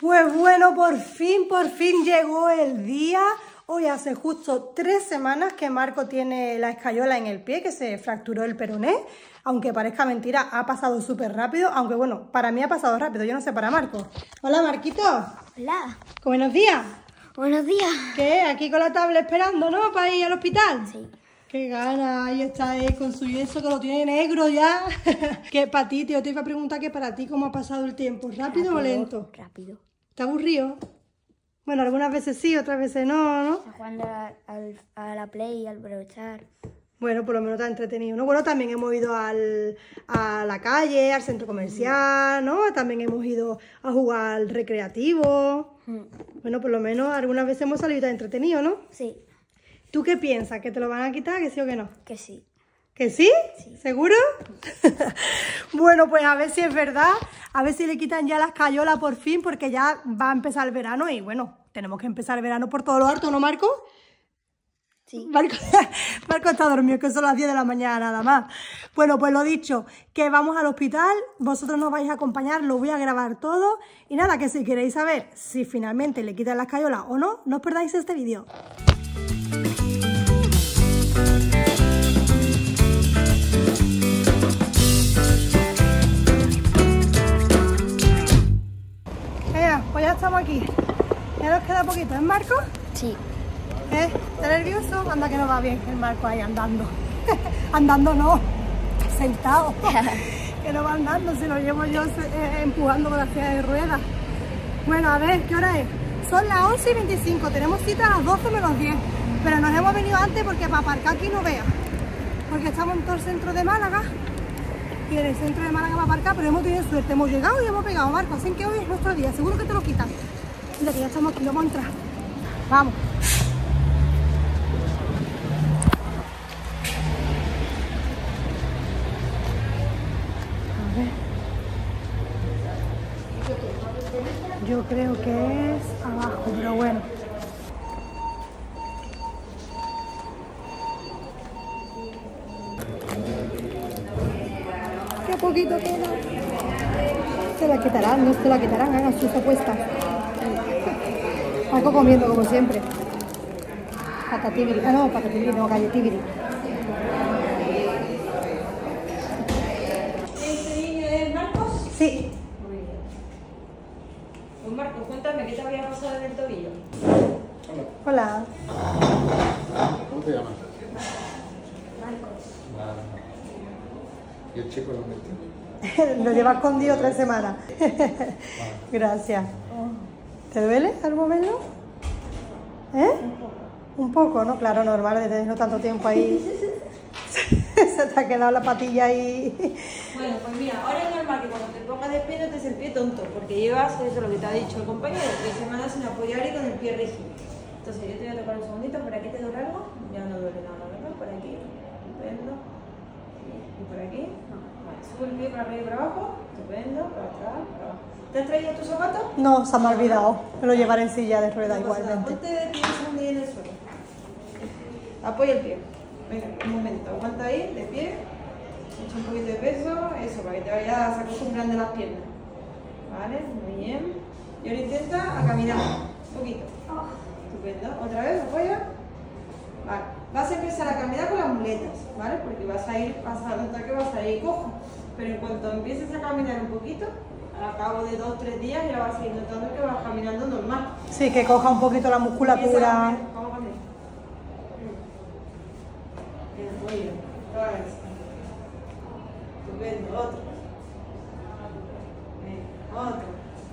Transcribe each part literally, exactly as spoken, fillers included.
Pues bueno, por fin, por fin llegó el día. Hoy hace justo tres semanas que Marco tiene la escayola en el pie, que se fracturó el peroné. Aunque parezca mentira, ha pasado súper rápido. Aunque bueno, para mí ha pasado rápido, yo no sé para Marco. Hola, Marquito. Hola. Buenos días. Buenos días. ¿Qué? Aquí con la tablet esperando, ¿no? Para ir al hospital. Sí. Qué gana, ahí está él con su yeso que lo tiene negro ya. Que para ti, tío, te iba a preguntar que para ti cómo ha pasado el tiempo, ¿rápido, rápido o lento? Rápido. ¿Está aburrido? Bueno, algunas veces sí, otras veces no, ¿no? Está jugando a, a, a la Play, al aprovechar. Bueno, por lo menos está entretenido, ¿no? Bueno, también hemos ido al, a la calle, al centro comercial, ¿no? También hemos ido a jugar al recreativo. Mm. Bueno, por lo menos algunas veces hemos salido entretenido, ¿no? Sí. ¿Tú qué piensas? ¿Que te lo van a quitar? ¿Que sí o que no? Que sí. ¿Que sí? Sí. ¿Seguro? Bueno, pues a ver si es verdad, a ver si le quitan ya la escayola por fin, porque ya va a empezar el verano y bueno, tenemos que empezar el verano por todo lo alto, ¿no, Marco? Sí. Marco, Marco está dormido, que son las diez de la mañana nada más. Bueno, pues lo dicho, que vamos al hospital, vosotros nos vais a acompañar, lo voy a grabar todo. Y nada, que si queréis saber si finalmente le quitan la escayola o no, no os perdáis este vídeo. Pues ya estamos aquí. Ya nos queda poquito, ¿es Marco? Sí. ¿Eh? ¿Está nervioso? Anda que no va bien el Marco ahí andando. Andando no, sentado. Que no va andando, se lo llevo yo eh, empujando con la silla de ruedas. Bueno, a ver, ¿qué hora es? Son las once y veinticinco, tenemos cita a las doce menos diez. Pero nos hemos venido antes porque para aparcar aquí no veas. Porque estamos en todo el centro de Málaga. Y en el centro de Málaga va a aparcar, pero hemos tenido suerte, hemos llegado y hemos pegado, Marco, así que hoy es nuestro día, seguro que te lo quitan. Mira que ya estamos aquí, vamos a entrar. Vamos. A ver. Yo creo que es abajo, pero bueno. Qué poquito queda. Se la quitarán, no se la quitarán, hagan sus apuestas. Marco comiendo como siempre. Patatibiri, ah no, patatibiri, no, galletibiri. ¿Este niño es Marcos? Sí. Muy bien. Pues Marcos, cuéntame, ¿qué te había pasado en el tobillo? Hola. ¿Cómo te llamas? Marcos. ¿Y el chico dónde está? Lo lleva escondido tres semanas. Gracias. ¿Te duele al moverlo? ¿Eh? Un poco, ¿no? Claro, normal, de tenerlo tanto tiempo ahí. Se te ha quedado la patilla ahí. Bueno, pues mira, ahora es normal que cuando te pongas de pie no te el pie tonto, porque llevas, eso es lo que te ha dicho el compañero, tres semanas sin apoyar y con el pie rígido. Entonces yo te voy a tocar un segundito, ¿por aquí te duele algo? Ya no duele nada, ¿verdad? Por aquí, estupendo. Y por aquí. Vale, sube el pie para arriba y para abajo, estupendo, para atrás, para abajo. ¿Te has traído tus zapatos? No, se me ha olvidado. Me lo llevaré en silla de ruedas No pasa nada. igualmente. Ponte de pie un segundo en el suelo. Apoya el pie. Venga, un momento, aguanta ahí, de pie. Echa un poquito de peso, eso, para que te vayas acostumbrando las piernas. Vale, muy bien. Y ahora intenta a caminar. Un poquito. Estupendo. Otra vez, apoya. Vale. Vas a empezar a caminar con las muletas, ¿vale? Porque vas a ir, vas a notar que vas a ir cojo. Pero en cuanto empieces a caminar un poquito, al cabo de dos o tres días ya vas a ir notando que vas caminando normal. Sí, que coja un poquito la musculatura. Vamos a caminar. Muy bien. Otra vez. Estupendo. Otro. Venga, otro.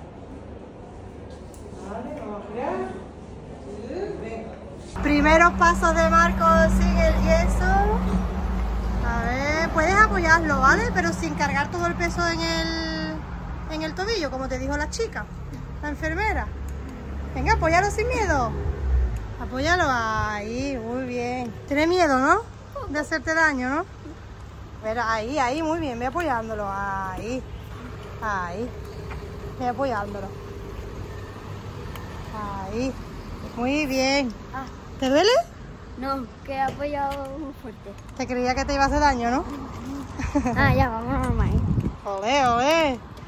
Vale, vamos a girar. Venga. Primeros pasos de Marco sin el yeso. A ver, puedes apoyarlo, ¿vale? Pero sin cargar todo el peso en el, en el tobillo, como te dijo la chica, la enfermera. Venga, apóyalo sin miedo. Apóyalo ahí, muy bien. Tienes miedo, ¿no? De hacerte daño, ¿no? Mira, ahí, ahí, muy bien, ve apoyándolo. Ahí, ahí. Ve apoyándolo. Ahí, muy bien. ¿Te duele? No, que he apoyado muy fuerte. Te creía que te iba a hacer daño, ¿no? Ah, ya, vamos normal. Olé, olé.